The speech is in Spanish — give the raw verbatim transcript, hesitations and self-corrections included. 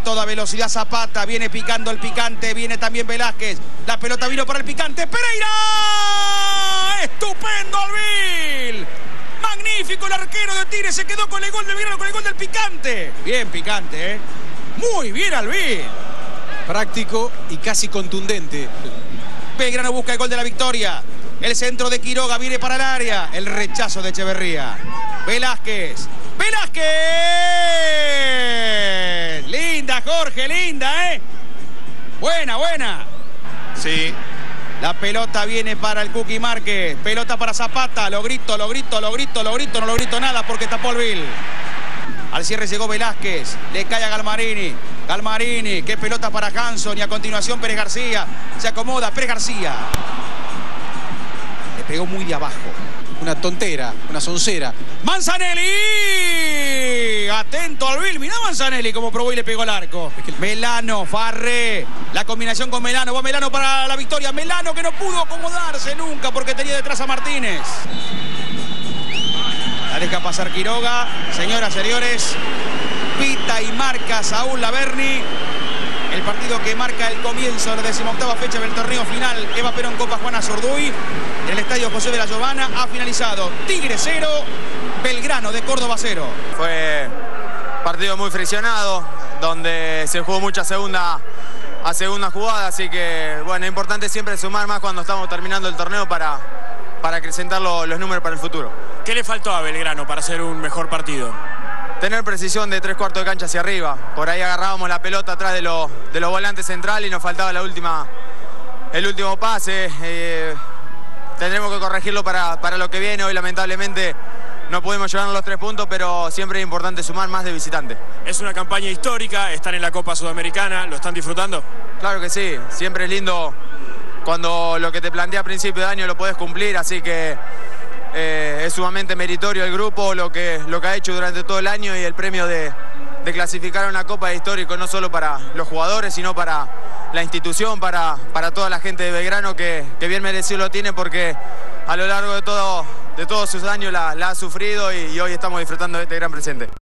toda velocidad Zapata, viene picando el picante, viene también Velázquez. La pelota vino para el picante, Pereira. ¡Estupendo Alvil! Magnífico el arquero de Tigre, se quedó con el gol del Belgrano, con el gol del picante. Bien picante, ¿eh? Muy bien Alvil. Práctico y casi contundente. Belgrano busca el gol de la victoria. El centro de Quiroga viene para el área. El rechazo de Echeverría. Velázquez. ¡Velázquez! Linda, Jorge, linda, ¿eh? Buena, buena. Sí. La pelota viene para el Cookie Márquez. Pelota para Zapata. Lo grito, lo grito, lo grito, lo grito. No lo grito nada porque tapó Alvil. Al cierre llegó Velázquez. Le cae a Galmarini. Galmarini. Qué pelota para Hanson. Y a continuación Pérez García. Se acomoda Pérez García. Le pegó muy de abajo. Una tontera, una soncera. Manzanelli. Atento Alvil. Mirá Manzanelli como probó y le pegó al arco. Melano, Farré. La combinación con Melano. Va Melano para la victoria. Melano que no pudo acomodarse nunca porque tenía detrás a Martínez. La deja pasar Quiroga. Señoras, señores. Pita y marca Saúl Laverni. El partido que marca el comienzo de la decimoctava fecha del torneo final. Eva Perón Copa Juana Zurduy. En el estadio José de la Giovana ha finalizado Tigre cero, Belgrano de Córdoba cero. Fue partido muy friccionado, donde se jugó mucha segunda a segunda jugada, así que bueno, es importante siempre sumar más cuando estamos terminando el torneo para, para acrecentar lo, los números para el futuro. ¿Qué le faltó a Belgrano para hacer un mejor partido? Tener precisión de tres cuartos de cancha hacia arriba. Por ahí agarrábamos la pelota atrás de, lo, de los volantes centrales y nos faltaba la última, el último pase. Eh, tendremos que corregirlo para, para lo que viene. Hoy lamentablemente no pudimos llevarnos los tres puntos, pero siempre es importante sumar más de visitante. Es una campaña histórica, están en la Copa Sudamericana, ¿lo están disfrutando? Claro que sí, siempre es lindo cuando lo que te planteé a principio de año lo podés cumplir, así que eh, es sumamente meritorio el grupo, lo que, lo que ha hecho durante todo el año y el premio de, de clasificar a una Copa de histórico, no solo para los jugadores, sino para la institución, para, para toda la gente de Belgrano que, que bien merecido lo tiene porque a lo largo de, todo, de todos sus años la, la ha sufrido y, y hoy estamos disfrutando de este gran presente.